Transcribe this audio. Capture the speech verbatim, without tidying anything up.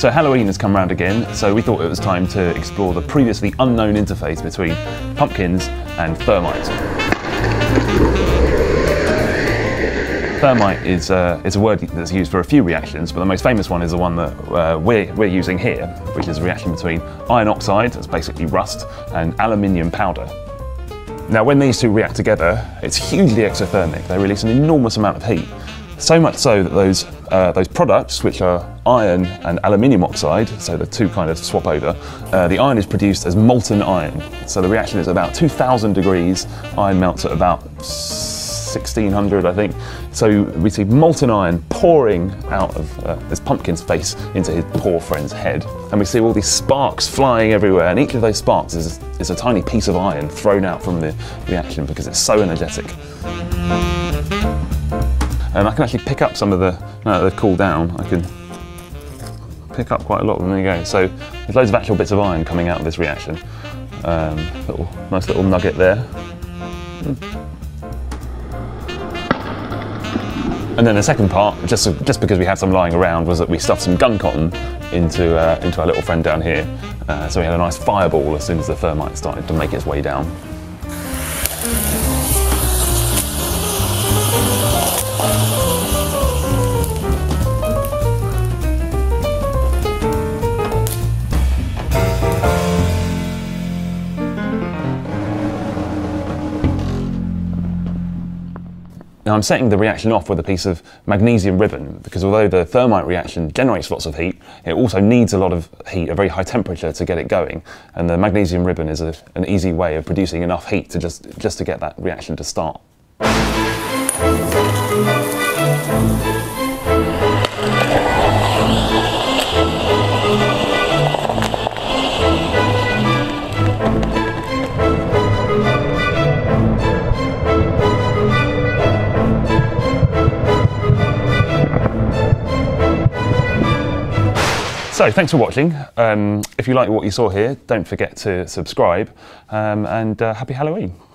So Halloween has come round again, so we thought it was time to explore the previously unknown interface between pumpkins and thermite. Thermite is, uh, is a word that's used for a few reactions, but the most famous one is the one that uh, we're, we're using here, which is a reaction between iron oxide, that's basically rust, and aluminium powder. Now when these two react together, it's hugely exothermic. They release an enormous amount of heat. So much so that those, uh, those products, which are iron and aluminium oxide, so the two kind of swap over, uh, the iron is produced as molten iron. So the reaction is about two thousand degrees, iron melts at about sixteen hundred, I think. So we see molten iron pouring out of uh, this pumpkin's face into his poor friend's head. And we see all these sparks flying everywhere, and each of those sparks is, is a tiny piece of iron thrown out from the reaction because it's so energetic. And I can actually pick up some of the, now that they've cooled down, I can pick up quite a lot of them. There you go. So there's loads of actual bits of iron coming out of this reaction. Um, little, nice little nugget there. And then the second part, just, just because we had some lying around, was that we stuffed some gun cotton into, uh, into our little friend down here. Uh, so we had a nice fireball as soon as the thermite started to make its way down. Now I'm setting the reaction off with a piece of magnesium ribbon because although the thermite reaction generates lots of heat, it also needs a lot of heat, a very high temperature to get it going. And the magnesium ribbon is a, an easy way of producing enough heat to just, just to get that reaction to start. So thanks for watching. Um, if you like what you saw here, don't forget to subscribe, um, and uh, happy Halloween.